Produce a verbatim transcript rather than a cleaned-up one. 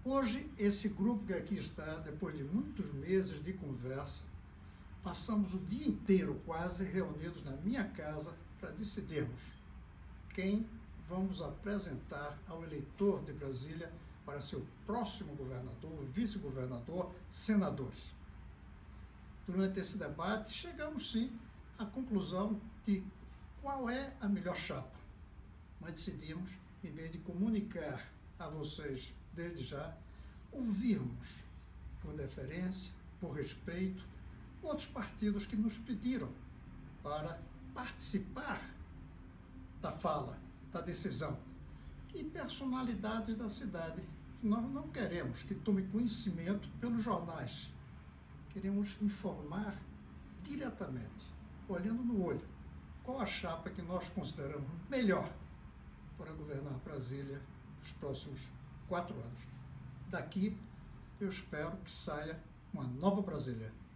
Hoje, esse grupo que aqui está, depois de muitos meses de conversa, passamos o dia inteiro quase reunidos na minha casa para decidirmos quem vamos apresentar ao eleitor de Brasília para ser o próximo governador, vice-governador, senadores. Durante esse debate, chegamos sim à conclusão de qual é a melhor chapa, mas decidimos, em vez de comunicar a vocês desde já, ouvirmos, por deferência, por respeito, outros partidos que nos pediram para participar da fala, da decisão, e personalidades da cidade que nós não queremos que tome conhecimento pelos jornais. Queremos informar diretamente, olhando no olho, qual a chapa que nós consideramos melhor para governar Brasília nos próximos quatro anos. Daqui, eu espero que saia uma nova Brasília.